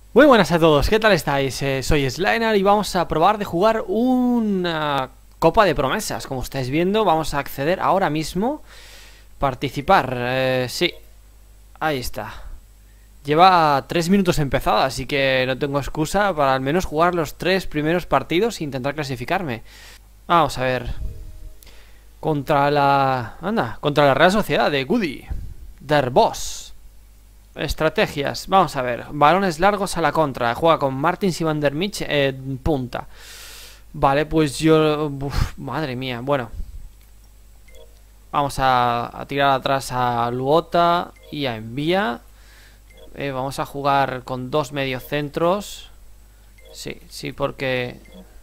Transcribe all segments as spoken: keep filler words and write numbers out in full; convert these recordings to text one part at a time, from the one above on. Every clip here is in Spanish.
Muy buenas a todos, ¿qué tal estáis? Eh, soy Slainer y vamos a probar de jugar una copa de promesas. Como estáis viendo, vamos a acceder ahora mismo. Participar, eh, sí. Ahí está. Lleva tres minutos empezada, así que no tengo excusa para al menos jugar los tres primeros partidos e intentar clasificarme. Vamos a ver. Contra la... Anda, contra la Real Sociedad de Goody Der Boss. Estrategias, vamos a ver. Balones largos a la contra. Juega con Martins y Van der Mich en punta. Vale, pues yo... Uf, madre mía, bueno. Vamos a, a tirar atrás a Luota y a Envía. eh, Vamos a jugar con dos mediocentros. Sí, sí, porque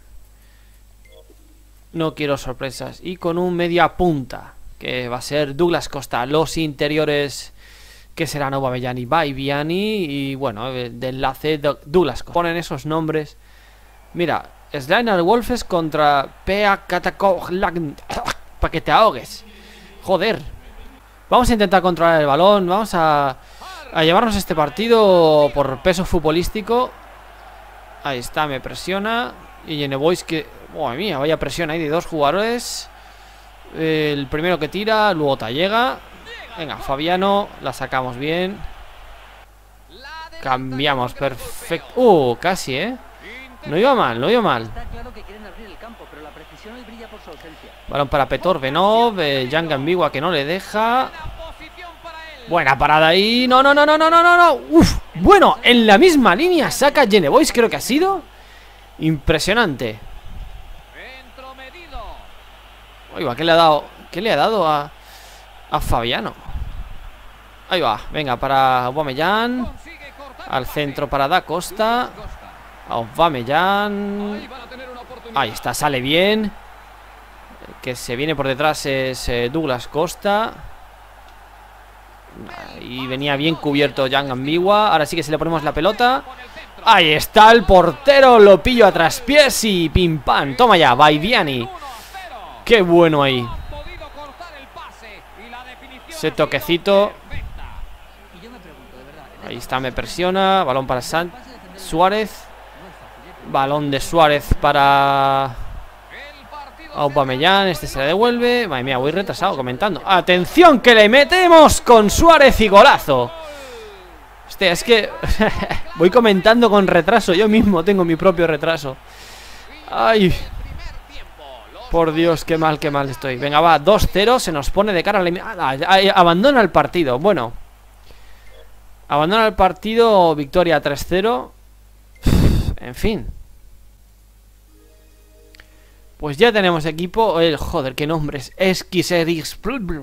no quiero sorpresas. Y con un media punta, que va a ser Douglas Costa. Los interiores, que serán Aubameyang y Viviani. Y bueno, de enlace Douglas Costa. Ponen esos nombres. Mira, Slainer Wolves contra Pea Katakog, para que te ahogues. Joder. Vamos a intentar controlar el balón. Vamos a, a llevarnos este partido por peso futbolístico. Ahí está, me presiona. Y Genebois que... Madre mía, vaya presión ahí de dos jugadores. El primero que tira, luego te llega. Venga, Fabiano, la sacamos bien. Cambiamos, perfecto. Uh, casi, ¿eh? No iba mal, no iba mal. Balón para Petor Benov, eh, Jan Gambigua que no le deja. Buena parada ahí. No, no, no, no, no, no, no, no. Uf, bueno, en la misma línea saca Genebois, creo que ha sido. Impresionante. Oiga, ¿qué le ha dado? ¿Qué le ha dado a, a Fabiano? Ahí va, venga, para Aubameyang. Al centro para Da Costa. Aubameyang. Ahí está, sale bien. El que se viene por detrás es eh, Douglas Costa. Y venía bien cubierto Jan Gambigua. Ahora sí que se le ponemos la pelota. Ahí está el portero, lo pillo a traspiés y pim pam. Toma ya, Viviani. Qué bueno ahí. Ese toquecito. Ahí está, me presiona. Balón para San Suárez. Balón de Suárez para Aubameyang. Este se le devuelve. Madre mía, voy retrasado comentando. Atención que le metemos con Suárez y golazo. Hostia, es que voy comentando con retraso. Yo mismo tengo mi propio retraso. Ay, por Dios, qué mal, qué mal estoy. Venga, va, dos cero. Se nos pone de cara a la... Abandona el partido, bueno. Abandona el partido. Victoria tres cero. En fin. Pues ya tenemos equipo. El, joder, qué nombres. Esquiserix.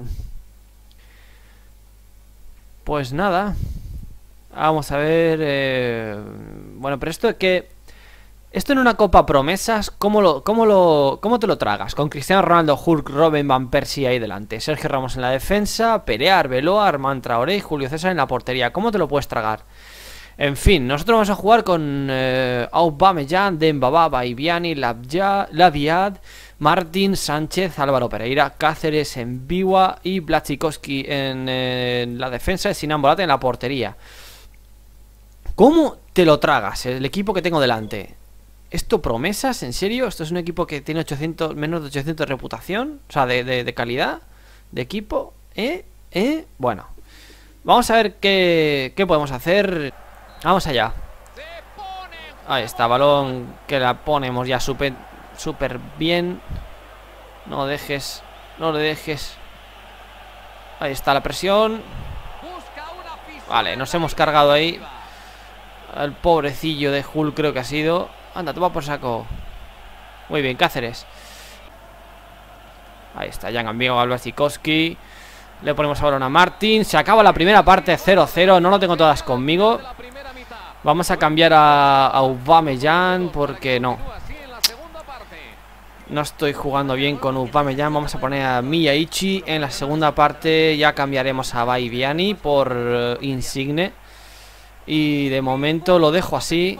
Pues nada. Vamos a ver. Eh... Bueno, pero esto es que... Esto en una copa promesas, ¿cómo, lo, cómo, lo, ¿cómo te lo tragas? Con Cristiano Ronaldo, Hulk, Robben, Van Persie ahí delante, Sergio Ramos en la defensa, Perea, Arbeloa, Armand Traoré y Julio César en la portería. ¿Cómo te lo puedes tragar? En fin, nosotros vamos a jugar con eh, Aubameyang, Dembaba, Viviani, Laviad, Martín, Sánchez, Álvaro Pereira, Cáceres, Envigua y Blachikowski en, eh, en la defensa y Sinan Bolate en la portería. ¿Cómo te lo tragas el equipo que tengo delante? ¿Esto promesas? ¿En serio? ¿Esto es un equipo que tiene ochocientos, menos de ochocientos de reputación? O sea, de, de, de calidad de equipo. ¿Eh? ¿Eh? Bueno, vamos a ver qué, qué podemos hacer. Vamos allá. Ahí está, balón que la ponemos ya súper súper bien. No dejes, no le dejes. Ahí está la presión. Vale, nos hemos cargado ahí al pobrecillo de Hulk, creo que ha sido. Anda, toma por saco. Muy bien, Cáceres. Ahí está, Jan Gambigua, Albacikowski. Le ponemos ahora a Martín. Se acaba la primera parte, cero cero. No lo tengo todas conmigo. Vamos a cambiar a, a Aubameyang porque no. No estoy jugando bien con Aubameyang. Vamos a poner a Miyaichi. En la segunda parte ya cambiaremos a Viviani por uh, Insigne. Y de momento lo dejo así.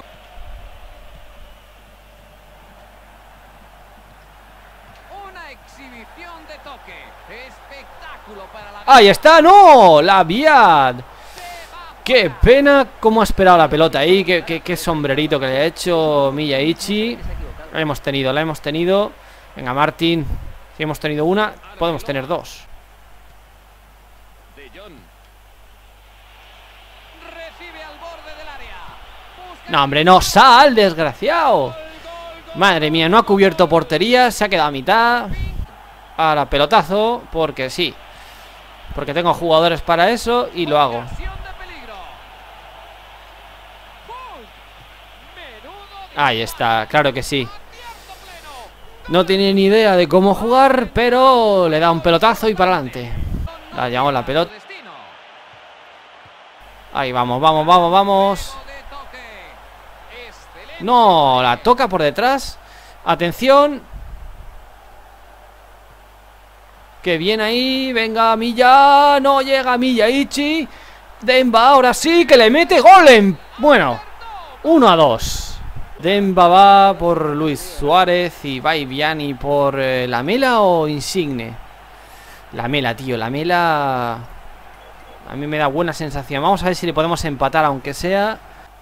Ahí está, no, Laviad. Qué pena cómo ha esperado la pelota ahí. Qué, qué, qué sombrerito que le ha hecho Miyaichi. La hemos tenido, la hemos tenido. Venga, Martín. Si hemos tenido una, podemos tener dos. No, hombre, no, sal, desgraciado. Madre mía, no ha cubierto portería. Se ha quedado a mitad. Ahora pelotazo, porque sí. Porque tengo jugadores para eso y lo hago. Ahí está, claro que sí. No tiene ni idea de cómo jugar, pero le da un pelotazo y para adelante. La llevamos la pelota. Ahí vamos, vamos, vamos, vamos. No, la toca por detrás. Atención. Que bien ahí, venga Milla. No llega Miyaichi. Demba, ahora sí que le mete gol en... Bueno, uno a dos. Demba va por Luis Suárez y va Viani por eh, Lamela o Insigne. Lamela, tío, Lamela. A mí me da buena sensación. Vamos a ver si le podemos empatar aunque sea.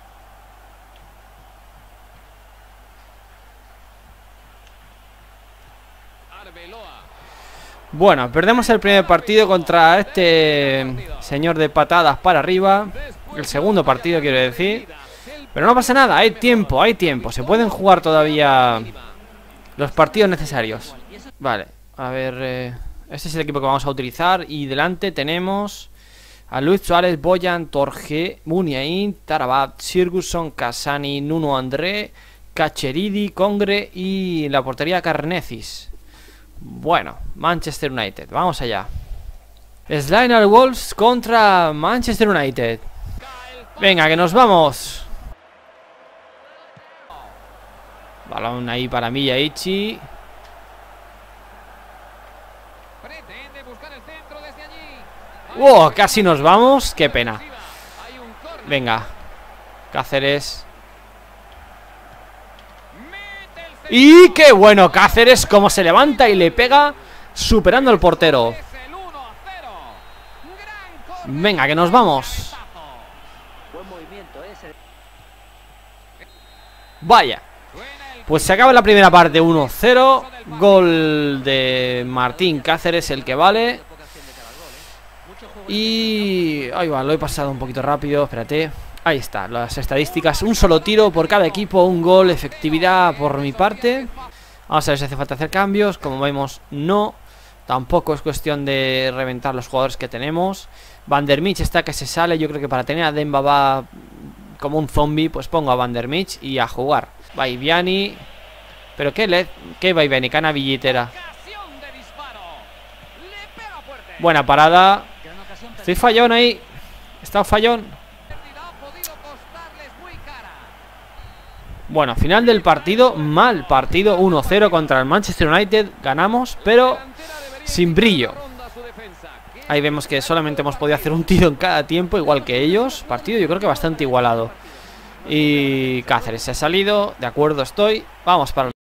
Bueno, perdemos el primer partido contra este señor de patadas para arriba. El segundo partido, quiero decir. Pero no pasa nada, hay tiempo, hay tiempo. Se pueden jugar todavía los partidos necesarios. Vale, a ver, eh, este es el equipo que vamos a utilizar. Y delante tenemos a Luis Suárez, Boyan, Torge, Muniain, Tarabat, Sirguson, Casani, Nuno André, Cacheridi, Congre y en la portería Carnecis. Bueno, Manchester United, vamos allá. Sliner Wolves contra Manchester United. Venga, que nos vamos. Balón ahí para Miyaichi. ¡Wow! Casi nos vamos. Qué pena. Venga. Cáceres. Y qué bueno Cáceres, cómo se levanta y le pega superando al portero. Venga, que nos vamos. Vaya. Pues se acaba la primera parte, uno cero. Gol de Martín Cáceres, el que vale. Y... ahí va, lo he pasado un poquito rápido, espérate. Ahí está, las estadísticas. Un solo tiro por cada equipo, un gol, efectividad por mi parte. Vamos a ver si hace falta hacer cambios. Como vemos, no. Tampoco es cuestión de reventar los jugadores que tenemos. Van der Mich está que se sale. Yo creo que para tener a Demba va como un zombie, pues pongo a Van der Mich y a jugar. Viani. ¿Pero qué le? ¿Qué Viani? Cana billetera. Buena parada. Estoy fallón ahí. Está fallón. Bueno, final del partido. Mal partido. uno cero contra el Manchester United. Ganamos, pero sin brillo. Ahí vemos que solamente hemos podido hacer un tiro en cada tiempo, igual que ellos. Partido yo creo que bastante igualado. Y Cáceres se ha salido. De acuerdo estoy. Vamos para el